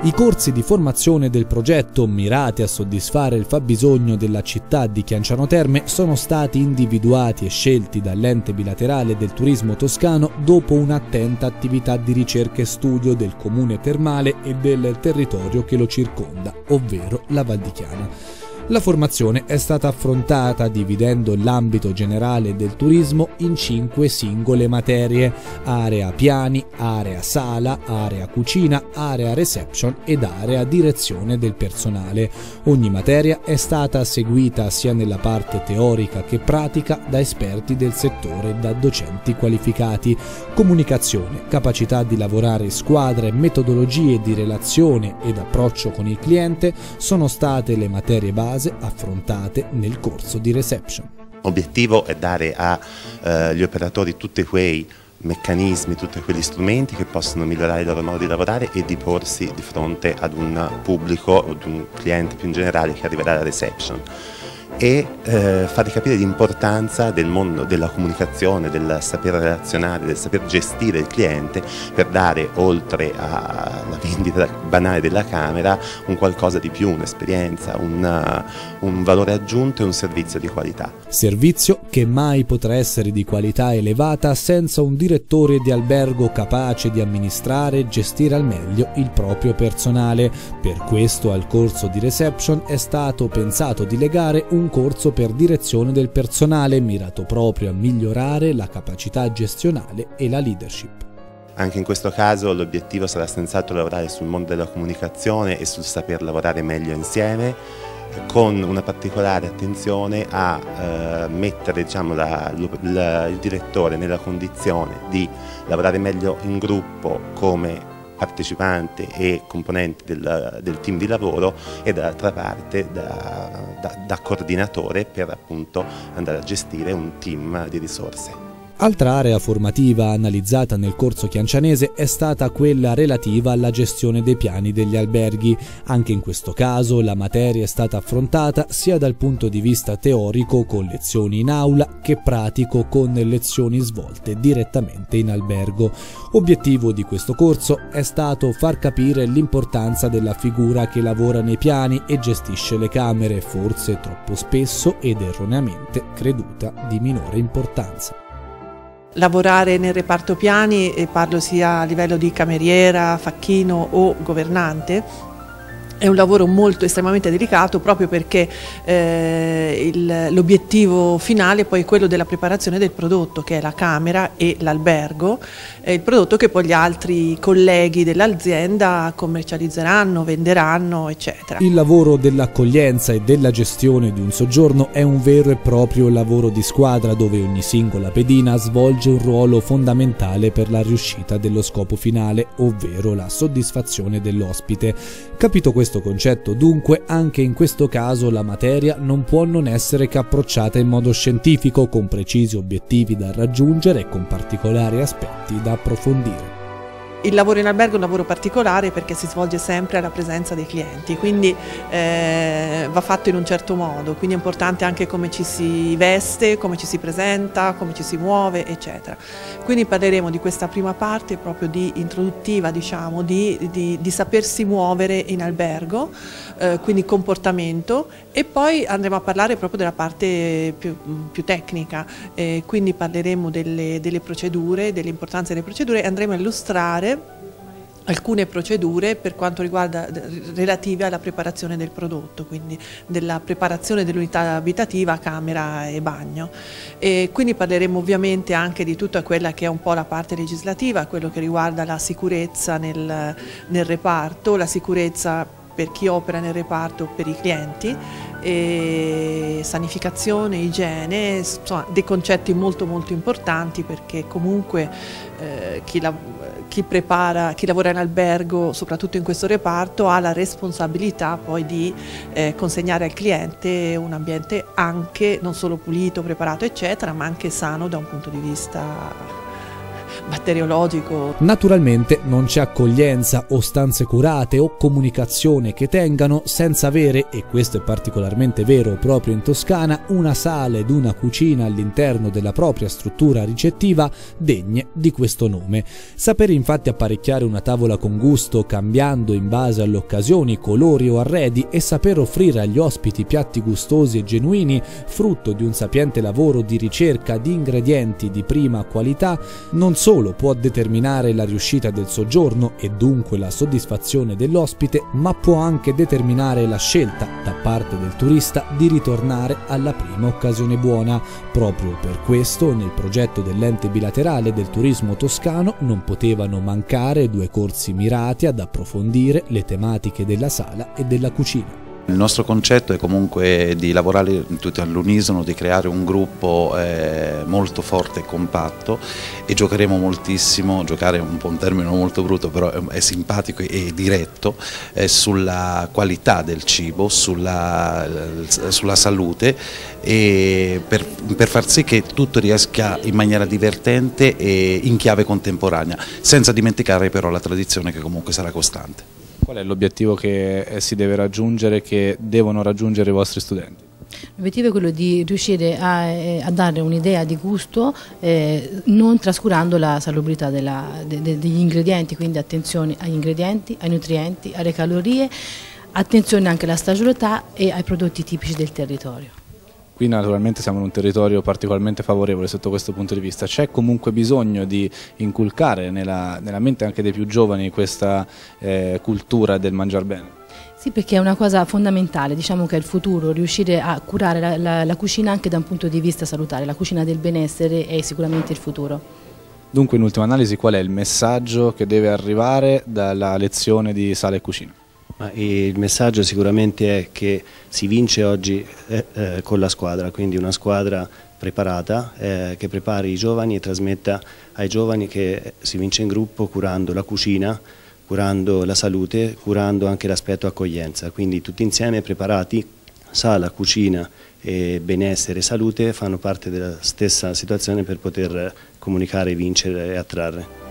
I corsi di formazione del progetto, mirati a soddisfare il fabbisogno della città di Chianciano Terme, sono stati individuati e scelti dall'ente bilaterale del turismo toscano dopo un'attenta attività di ricerca e studio del comune termale e del territorio che lo circonda, ovvero la Val di Chiana. La formazione è stata affrontata dividendo l'ambito generale del turismo in 5 singole materie: area piani, area sala, area cucina, area reception ed area direzione del personale. Ogni materia è stata seguita sia nella parte teorica che pratica da esperti del settore e da docenti qualificati. Comunicazione, capacità di lavorare in squadre, metodologie di relazione ed approccio con il cliente sono state le materie base affrontate nel corso di reception. L'obiettivo è dare agli operatori tutti quei meccanismi, tutti quegli strumenti che possono migliorare il loro modo di lavorare e di porsi di fronte ad un pubblico o ad un cliente più in generale che arriverà alla reception, e fargli capire l'importanza del mondo della comunicazione, del saper relazionare, del saper gestire il cliente per dare, oltre alla vendita banale della camera, un qualcosa di più, un'esperienza, un valore aggiunto e un servizio di qualità. Servizio che mai potrà essere di qualità elevata senza un direttore di albergo capace di amministrare e gestire al meglio il proprio personale. Per questo al corso di reception è stato pensato di legare un corso per direzione del personale mirato proprio a migliorare la capacità gestionale e la leadership. Anche in questo caso l'obiettivo sarà senz'altro lavorare sul mondo della comunicazione e sul saper lavorare meglio insieme, con una particolare attenzione a mettere il direttore nella condizione di lavorare meglio in gruppo come partecipante e componente del team di lavoro, e dall'altra parte da coordinatore per appunto andare a gestire un team di risorse. Altra area formativa analizzata nel corso chiancianese è stata quella relativa alla gestione dei piani degli alberghi. Anche in questo caso la materia è stata affrontata sia dal punto di vista teorico con lezioni in aula che pratico con lezioni svolte direttamente in albergo. Obiettivo di questo corso è stato far capire l'importanza della figura che lavora nei piani e gestisce le camere, forse troppo spesso ed erroneamente creduta di minore importanza. Lavorare nel reparto piani, e parlo sia a livello di cameriera, facchino o governante, è un lavoro estremamente delicato, proprio perché l'obiettivo finale poi è quello della preparazione del prodotto, che è la camera e l'albergo, il prodotto che poi gli altri colleghi dell'azienda commercializzeranno, venderanno, eccetera. Il lavoro dell'accoglienza e della gestione di un soggiorno è un vero e proprio lavoro di squadra, dove ogni singola pedina svolge un ruolo fondamentale per la riuscita dello scopo finale, ovvero la soddisfazione dell'ospite. Capito questo concetto, dunque, anche in questo caso la materia non può non essere che approcciata in modo scientifico, con precisi obiettivi da raggiungere e con particolari aspetti da approfondire. Il lavoro in albergo è un lavoro particolare perché si svolge sempre alla presenza dei clienti, quindi va fatto in un certo modo, quindi è importante anche come ci si veste, come ci si presenta, come ci si muove, eccetera. Quindi parleremo di questa prima parte proprio di introduttiva, diciamo, di sapersi muovere in albergo, quindi comportamento, e poi andremo a parlare proprio della parte più tecnica, quindi parleremo delle procedure, dell'importanza delle procedure, e andremo a illustrare alcune procedure per quanto riguarda relative alla preparazione del prodotto, quindi della preparazione dell'unità abitativa, camera e bagno. E quindi parleremo ovviamente anche di tutta quella che è un po' la parte legislativa, quello che riguarda la sicurezza nel reparto, la sicurezza per chi opera nel reparto, per i clienti, e sanificazione, igiene, insomma dei concetti molto importanti, perché comunque chi lavora in albergo, soprattutto in questo reparto, ha la responsabilità poi di consegnare al cliente un ambiente anche non solo pulito, preparato, eccetera, ma anche sano da un punto di vista batteriologico. Naturalmente non c'è accoglienza o stanze curate o comunicazione che tengano senza avere, e questo è particolarmente vero proprio in Toscana, una sala ed una cucina all'interno della propria struttura ricettiva degne di questo nome. Sapere infatti apparecchiare una tavola con gusto, cambiando in base alle occasioni colori o arredi, e saper offrire agli ospiti piatti gustosi e genuini, frutto di un sapiente lavoro di ricerca di ingredienti di prima qualità, non solo può determinare la riuscita del soggiorno e dunque la soddisfazione dell'ospite, ma può anche determinare la scelta da parte del turista di ritornare alla prima occasione buona. Proprio per questo nel progetto dell'ente bilaterale del turismo toscano non potevano mancare 2 corsi mirati ad approfondire le tematiche della sala e della cucina. Il nostro concetto è comunque di lavorare tutti all'unisono, di creare un gruppo molto forte e compatto, e giocheremo moltissimo, giocare è un po' un termine molto brutto, però è simpatico e diretto, sulla qualità del cibo, sulla salute, e per far sì che tutto riesca in maniera divertente e in chiave contemporanea, senza dimenticare però la tradizione che comunque sarà costante. Qual è l'obiettivo che si deve raggiungere, che devono raggiungere i vostri studenti? L'obiettivo è quello di riuscire a dare un'idea di gusto, non trascurando la salubrità degli ingredienti, quindi attenzione agli ingredienti, ai nutrienti, alle calorie, attenzione anche alla stagionalità e ai prodotti tipici del territorio. Qui naturalmente siamo in un territorio particolarmente favorevole sotto questo punto di vista. C'è comunque bisogno di inculcare nella mente anche dei più giovani questa cultura del mangiar bene? Sì, perché è una cosa fondamentale, diciamo che è il futuro, riuscire a curare la cucina anche da un punto di vista salutare. La cucina del benessere è sicuramente il futuro. Dunque, in ultima analisi, qual è il messaggio che deve arrivare dalla lezione di sala e cucina? Il messaggio sicuramente è che si vince oggi con la squadra, quindi una squadra preparata che prepari i giovani e trasmetta ai giovani che si vince in gruppo curando la cucina, curando la salute, curando anche l'aspetto accoglienza, quindi tutti insieme preparati, sala, cucina e benessere e salute fanno parte della stessa situazione per poter comunicare, vincere e attrarre.